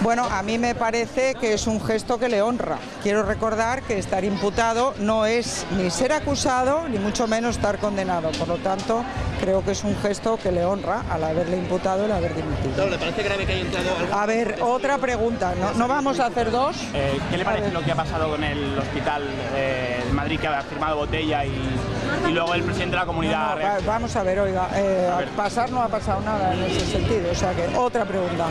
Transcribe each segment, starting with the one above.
Bueno, a mí me parece que es un gesto que le honra. Quiero recordar que estar imputado no es ni ser acusado, ni mucho menos estar condenado. Por lo tanto, creo que es un gesto que le honra al haberle imputado y el haber dimitido. No, ¿le parece grave que haya entrado algo? A ver, otra pregunta. ¿No vamos a hacer dos? ¿Qué le parece lo que ha pasado con el hospital de Madrid, que ha firmado Botella y luego el presidente de la comunidad? No, vamos a ver, oiga, pasar no ha pasado nada en ese sentido. O sea que, otra pregunta.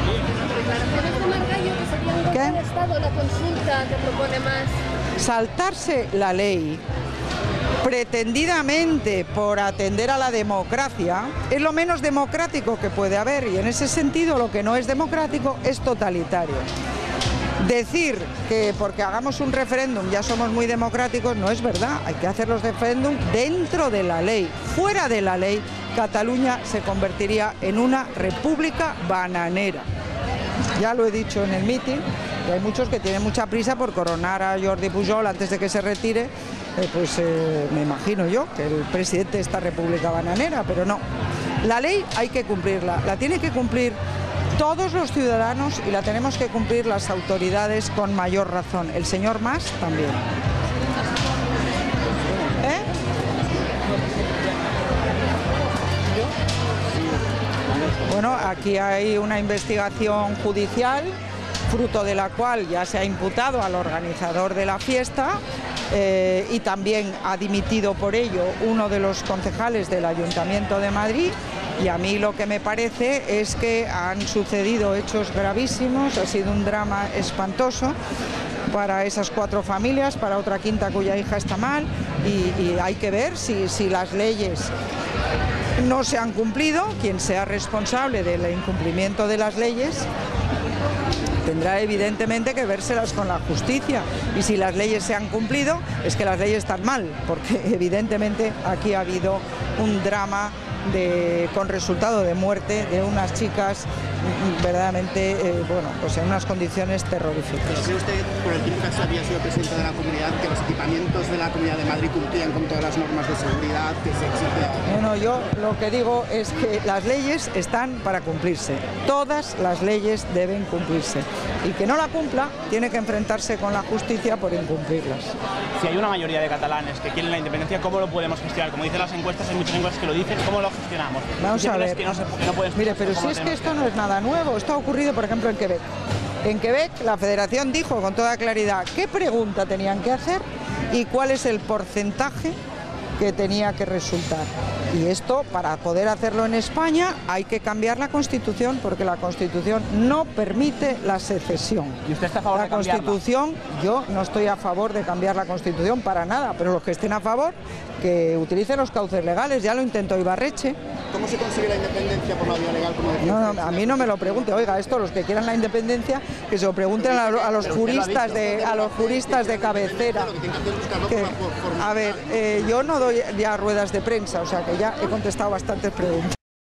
¿Qué? Estado, la consulta que propone más. Saltarse la ley pretendidamente por atender a la democracia es lo menos democrático que puede haber, y en ese sentido lo que no es democrático es totalitario. Decir que porque hagamos un referéndum ya somos muy democráticos no es verdad. Hay que hacer los referéndum dentro de la ley. Fuera de la ley, Cataluña se convertiría en una república bananera. Ya lo he dicho en el mitin, que hay muchos que tienen mucha prisa por coronar a Jordi Pujol antes de que se retire. Me imagino yo que el presidente de esta república bananera, pero no. La ley hay que cumplirla, la tienen que cumplir todos los ciudadanos y la tenemos que cumplir las autoridades con mayor razón. El señor Mas también. Bueno, aquí hay una investigación judicial, fruto de la cual ya se ha imputado al organizador de la fiesta y también ha dimitido por ello uno de los concejales del Ayuntamiento de Madrid. Y a mí lo que me parece es que han sucedido hechos gravísimos, ha sido un drama espantoso para esas 4 familias, para otra quinta cuya hija está mal, y hay que ver si las leyes no se han cumplido. Quien sea responsable del incumplimiento de las leyes tendrá evidentemente que vérselas con la justicia, y si las leyes se han cumplido es que las leyes están mal, porque evidentemente aquí ha habido un drama con resultado de muerte de unas chicas verdaderamente, pues en unas condiciones terroríficas. ¿Pero cree usted, por el tiempo que había sido presidente de la comunidad, que los equipamientos de la Comunidad de Madrid cumplían con todas las normas de seguridad que se exigían? Bueno, yo lo que digo es que las leyes están para cumplirse. Todas las leyes deben cumplirse. Y que no la cumpla tiene que enfrentarse con la justicia por incumplirlas. Si hay una mayoría de catalanes que quieren la independencia, ¿cómo lo podemos gestionar? Como dicen las encuestas, hay muchas encuestas que lo dicen, ¿cómo lo gestionamos? Vamos a ver. Mire, pero si es que esto no es nada nuevo. Esto ha ocurrido, por ejemplo, en Quebec. En Quebec la Federación dijo con toda claridad qué pregunta tenían que hacer y cuál es el porcentaje que tenía que resultar. Y esto, para poder hacerlo en España, hay que cambiar la Constitución, porque la Constitución no permite la secesión. ¿Y usted está a favor de cambiarla? La Constitución, yo no estoy a favor de cambiar la Constitución para nada, pero los que estén a favor, que utilicen los cauces legales. Ya lo intentó Ibarretxe. ¿Cómo se consigue la independencia por la vía legal? Como decía No, a mí no me lo pregunte. Oiga, esto, los que quieran la independencia, que se lo pregunten a los juristas de cabecera. A ver, yo no doy ya ruedas de prensa, o sea que ya he contestado bastantes preguntas.